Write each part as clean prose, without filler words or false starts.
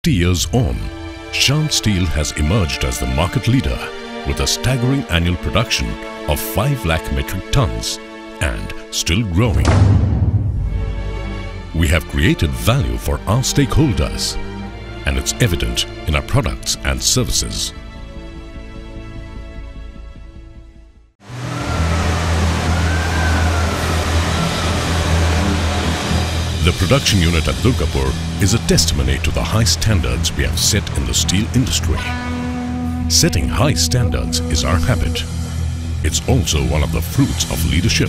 50 years on, Shyam Steel has emerged as the market leader with a staggering annual production of 5 lakh metric tons and still growing. We have created value for our stakeholders, and it's evident in our products and services. The production unit at Durgapur is a testimony to the high standards we have set in the steel industry. Setting high standards is our habit. It's also one of the fruits of leadership.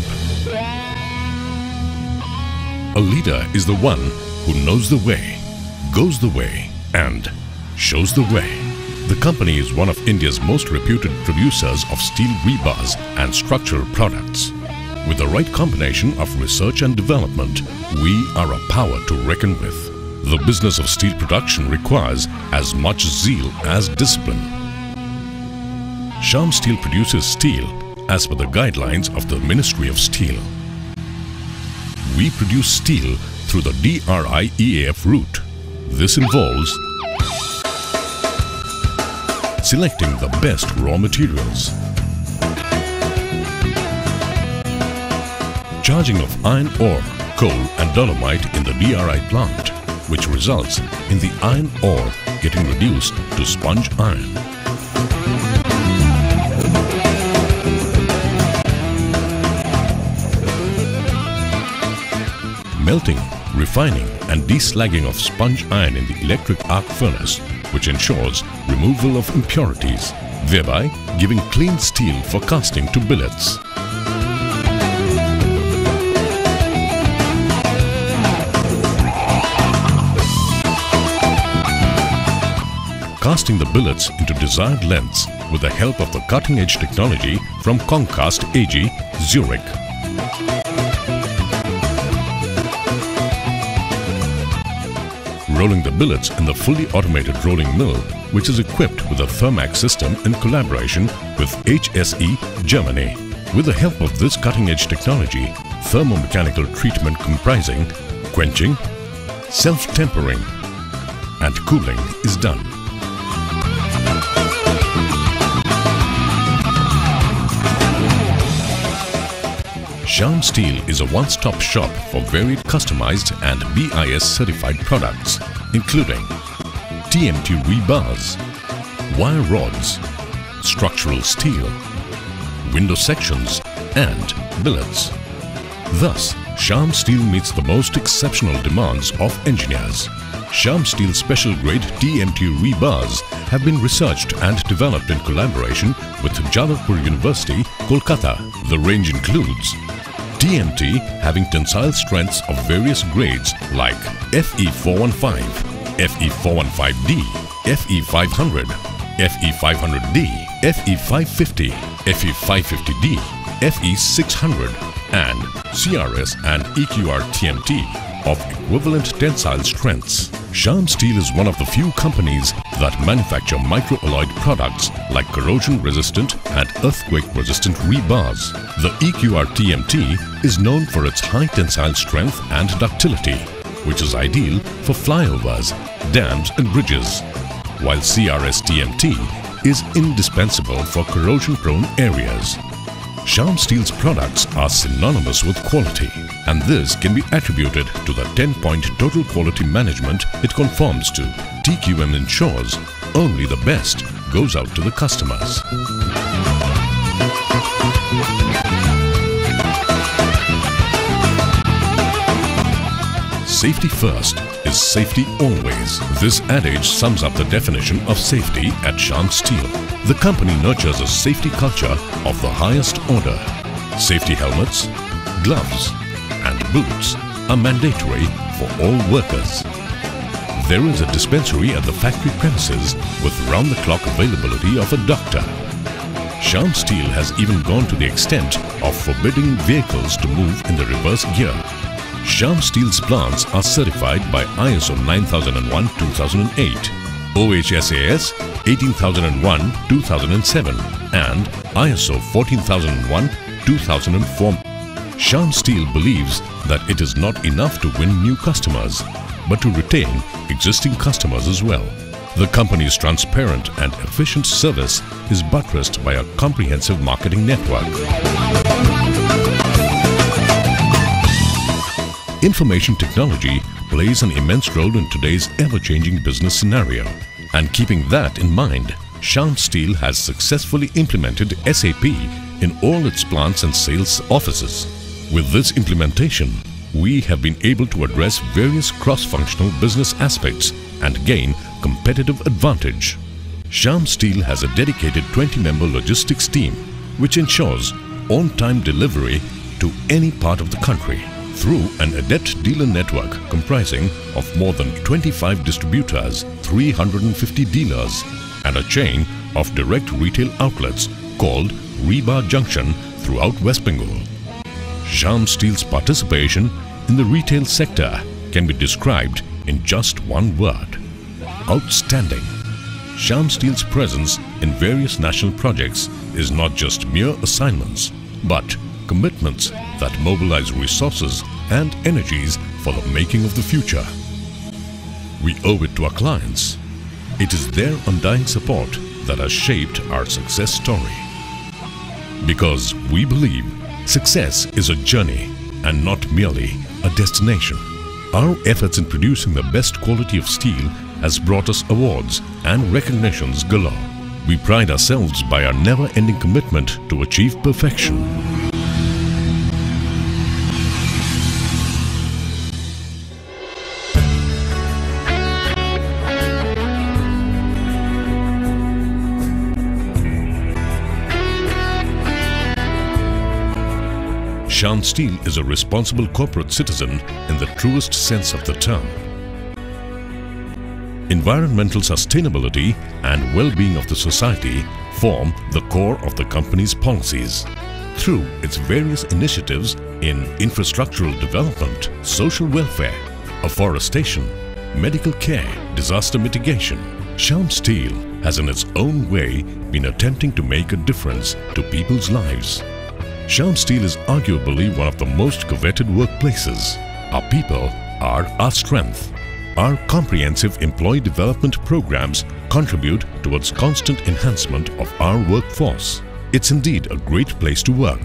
A leader is the one who knows the way, goes the way, and shows the way. The company is one of India's most reputed producers of steel rebars and structural products. With the right combination of research and development, we are a power to reckon with. The business of steel production requires as much zeal as discipline. Shyam Steel produces steel as per the guidelines of the Ministry of Steel. We produce steel through the DRI-EAF route. This involves selecting the best raw materials, charging of iron ore, coal and dolomite in the DRI plant, which results in the iron ore getting reduced to sponge iron. Melting, refining and deslagging of sponge iron in the electric arc furnace, which ensures removal of impurities, thereby giving clean steel for casting to billets. Casting the billets into desired lengths with the help of the cutting-edge technology from Concast AG, Zurich. Rolling the billets in the fully automated rolling mill, which is equipped with a Thermax system in collaboration with HSE, Germany. With the help of this cutting-edge technology, thermomechanical treatment comprising quenching, self-tempering and cooling is done. Shyam Steel is a one-stop shop for varied customized and BIS certified products, including TMT rebars, wire rods, structural steel, window sections and billets. Thus, Shyam Steel meets the most exceptional demands of engineers. Shyam Steel special grade TMT rebars have been researched and developed in collaboration with Jadavpur University, Kolkata. The range includes TMT having tensile strengths of various grades like FE415, FE415D, FE500, FE500D, FE550, FE550D, FE600 and CRS and EQR TMT of equivalent tensile strengths. Shyam Steel is one of the few companies that manufacture microalloyed products like corrosion-resistant and earthquake-resistant rebars. The EQR TMT is known for its high tensile strength and ductility, which is ideal for flyovers, dams and bridges, while CRS TMT is indispensable for corrosion-prone areas. Shyam Steel's products are synonymous with quality, and this can be attributed to the 10-point total quality management it conforms to. TQM ensures only the best goes out to the customers. Safety first is safety always. This adage sums up the definition of safety at Shyam Steel. The company nurtures a safety culture of the highest order. Safety helmets, gloves and boots are mandatory for all workers. There is a dispensary at the factory premises with round-the-clock availability of a doctor. Shyam Steel has even gone to the extent of forbidding vehicles to move in the reverse gear. Shyam Steel's plants are certified by ISO 9001-2008, OHSAS 18001-2007 and ISO 14001-2004. Shyam Steel believes that it is not enough to win new customers. but to retain existing customers as well. The company's transparent and efficient service is buttressed by a comprehensive marketing network. Information technology plays an immense role in today's ever-changing business scenario. And keeping that in mind, Shyam Steel has successfully implemented SAP in all its plants and sales offices. With this implementation, we have been able to address various cross-functional business aspects and gain competitive advantage. Shyam Steel has a dedicated 20-member logistics team which ensures on-time delivery to any part of the country through an adept dealer network comprising of more than 25 distributors, 350 dealers and a chain of direct retail outlets called Rebar Junction throughout West Bengal. Shyam Steel's participation in the retail sector can be described in just one word: outstanding. Shyam Steel's presence in various national projects is not just mere assignments, but commitments that mobilize resources and energies for the making of the future. We owe it to our clients. It is their undying support that has shaped our success story. Because we believe success is a journey and not merely a destination. Our efforts in producing the best quality of steel has brought us awards and recognitions galore. We pride ourselves by our never-ending commitment to achieve perfection. Shyam Steel is a responsible corporate citizen in the truest sense of the term. Environmental sustainability and well-being of the society form the core of the company's policies. Through its various initiatives in infrastructural development, social welfare, afforestation, medical care, disaster mitigation, Shyam Steel has in its own way been attempting to make a difference to people's lives. Shyam Steel is arguably one of the most coveted workplaces. Our people are our strength. Our comprehensive employee development programs contribute towards constant enhancement of our workforce. It's indeed a great place to work.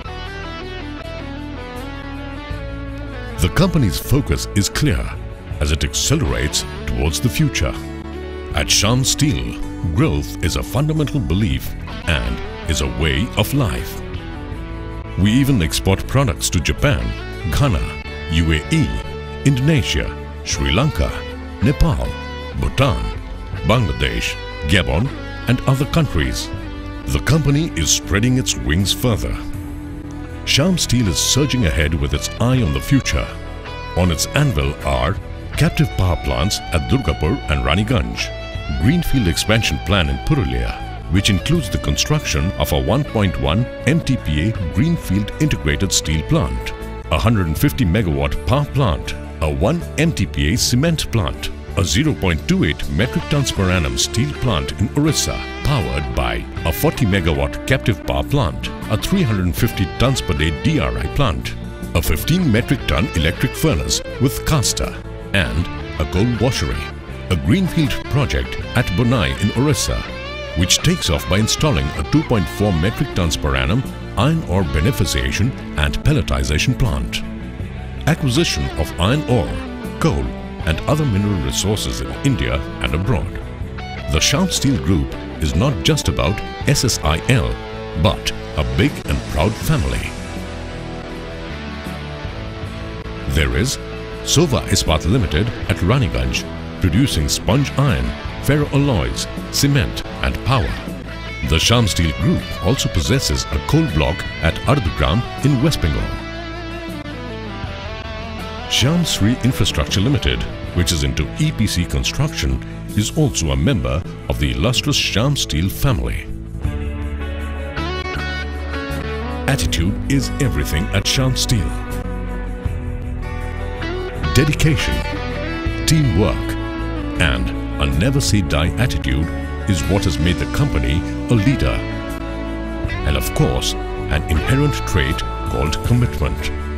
The company's focus is clear as it accelerates towards the future. At Shyam Steel, growth is a fundamental belief and is a way of life. We even export products to Japan, Ghana, UAE, Indonesia, Sri Lanka, Nepal, Bhutan, Bangladesh, Gabon and other countries. The company is spreading its wings further. Shyam Steel is surging ahead with its eye on the future. On its anvil are captive power plants at Durgapur and Raniganj, greenfield expansion plan in Purulia, which includes the construction of a 1.1 MTPA greenfield integrated steel plant, a 150 megawatt power plant, a 1 MTPA cement plant, a 0.28 metric tons per annum steel plant in Orissa powered by a 40 megawatt captive power plant, a 350 tons per day DRI plant, a 15 metric ton electric furnace with caster and a coal washery, a greenfield project at Bonai in Orissa, which takes off by installing a 2.4 metric tons per annum iron ore beneficiation and pelletization plant. Acquisition of iron ore, coal and other mineral resources in India and abroad. The Shyam Steel Group is not just about SSIL, but a big and proud family. There is Sova Ispat Limited at Raniganj, producing sponge iron, ferroalloys, cement and power. The Shyam Steel Group also possesses a coal block at Ardhgram in West Bengal. Shyam Sri Infrastructure Limited, which is into EPC construction, is also a member of the illustrious Shyam Steel family. Attitude is everything at Shyam Steel. Dedication, teamwork and a never-say-die attitude is what has made the company a leader. And of course, an inherent trait called commitment.